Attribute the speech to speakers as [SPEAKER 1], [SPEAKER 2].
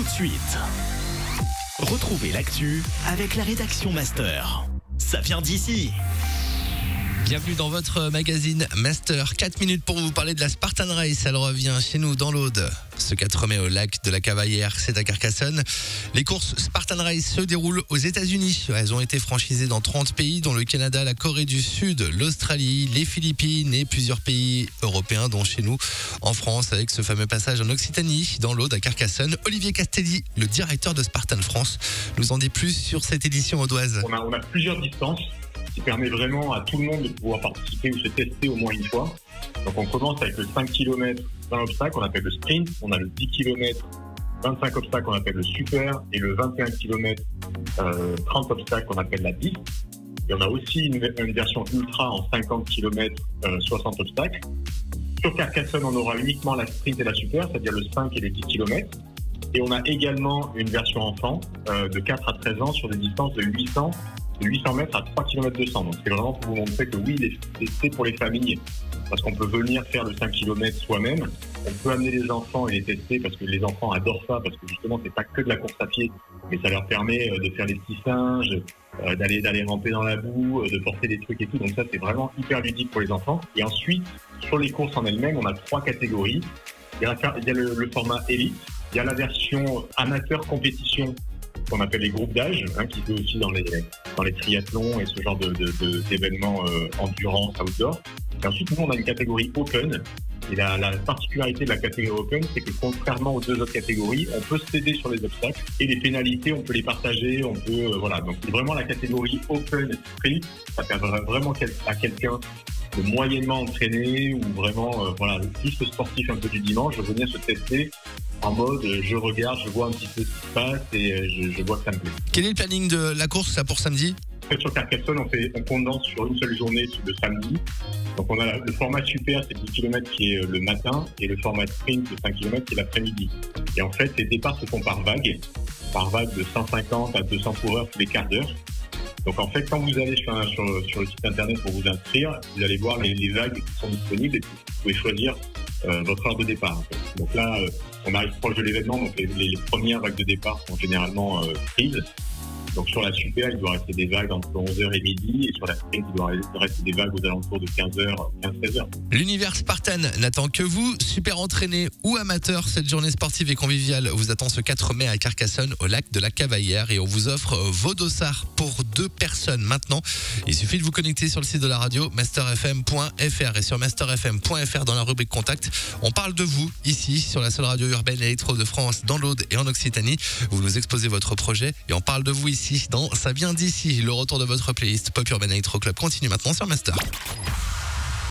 [SPEAKER 1] de suite. Retrouvez l'actu avec la rédaction Master. Ça vient d'ici.
[SPEAKER 2] Bienvenue dans votre magazine Master. 4 minutes pour vous parler de la Spartan Race. Elle revient chez nous dans l'Aude. Ce 4 mai au lac de la Cavaillère, c'est à Carcassonne. Les courses Spartan Race se déroulent aux États-Unis. Elles ont été franchisées dans 30 pays, dont le Canada, la Corée du Sud, l'Australie, les Philippines et plusieurs pays européens, dont chez nous en France, avec ce fameux passage en Occitanie, dans l'Aude à Carcassonne. Olivier Castelli, le directeur de Spartan France, nous en dit plus sur cette édition audoise.
[SPEAKER 3] On a plusieurs distances qui permet vraiment à tout le monde de pouvoir participer ou se tester au moins une fois. Donc on commence avec le 5 km 20 obstacles, on appelle le sprint. On a le 10 km 25 obstacles, on appelle le super. Et le 21 km 30 obstacles, on appelle la piste. Et on a aussi une version ultra en 50 km 60 obstacles. Sur Carcassonne, on aura uniquement la sprint et la super, c'est-à-dire le 5 et les 10 km. Et on a également une version enfant de 4 à 13 ans sur des distances de 800 mètres à 3 km 200. Donc c'est vraiment pour vous montrer que oui, c'est pour les familles, parce qu'on peut venir faire le 5 km soi-même. On peut amener les enfants et les tester, parce que les enfants adorent ça, parce que justement c'est pas que de la course à pied, mais ça leur permet de faire les petits singes, d'aller ramper dans la boue, de porter des trucs et tout. Donc ça c'est vraiment hyper ludique pour les enfants. Et ensuite, sur les courses en elles-mêmes, on a 3 catégories. Il y a le format élite, il y a la version amateur compétition, qu'on appelle les groupes d'âge, qui se fait aussi dans les triathlons et ce genre d'événements endurance, outdoor. Et ensuite, nous, on a une catégorie open. Et la particularité de la catégorie open, c'est que contrairement aux deux autres catégories, on peut s'aider sur les obstacles et les pénalités, on peut les partager, on peut, voilà. Donc, c'est vraiment la catégorie open sprint. Ça permet vraiment à quelqu'un de moyennement entraîné ou vraiment, juste sportif un peu du dimanche, de venir se tester en mode je regarde, je vois un petit peu ce qui se passe et je vois que ça me plaît.
[SPEAKER 2] Quel est le planning de la course là, pour samedi ?
[SPEAKER 3] En fait, sur Carcassonne, on condense sur une seule journée le samedi. Donc on a le format super, c'est 10 km qui est le matin, et le format sprint de 5 km qui est l'après-midi. Et en fait, les départs se font par vague de 150 à 200 coureurs tous les quarts d'heure. Donc en fait, quand vous allez sur le site internet pour vous inscrire, vous allez voir les vagues qui sont disponibles et vous pouvez choisir votre heure de départ. En fait. Donc là, on arrive proche de l'événement, donc les premières vagues de départ sont généralement prises. Donc sur la super, il doit rester des vagues entre 11h et midi, et sur la sprint, il doit rester des vagues aux alentours de 15h.
[SPEAKER 2] L'univers Spartan n'attend que vous, super entraîné ou amateur. Cette journée sportive et conviviale vous attend ce 4 mai à Carcassonne, au lac de la Cavaillère, et on vous offre vos dossards pour 2 personnes maintenant. Il suffit de vous connecter sur le site de la radio masterfm.fr, et sur masterfm.fr dans la rubrique contact, on parle de vous ici sur la seule radio urbaine électro de France, dans l'Aude et en Occitanie. Vous nous exposez votre projet et on parle de vous ici dans Ça vient d'ici. Le retour de votre playlist Pop Urban Electro Club continue maintenant sur Master.